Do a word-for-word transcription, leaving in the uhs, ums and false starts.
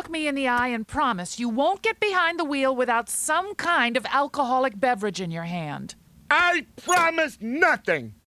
look me in the eye and promise you won't get behind the wheel without some kind of alcoholic beverage in your hand? I promise nothing.